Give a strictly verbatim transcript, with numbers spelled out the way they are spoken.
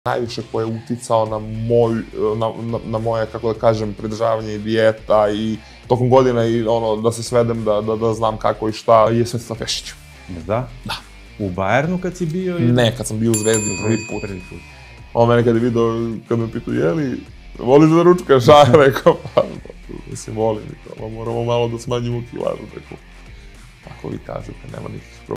Najviše ko je uticao na, moj, na, na, na moje, kako da kažem, pridržavanje i dijeta i tokom godina i ono, da se svedem da, da, da znam kako i šta, je Svetislav Pešić. Da? Da. U Bajernu kad si bio? Ili... Ne, kad sam bio u Zvezdi prvi put. Prvi put. On mene kad je vidio, kad me pitao, je li, voliš da ručkaš, a ja rekao, pa, mislim, volim, moramo malo da smanjimo kilažu, tako. Ako vi kažete, nema nikakvih problema.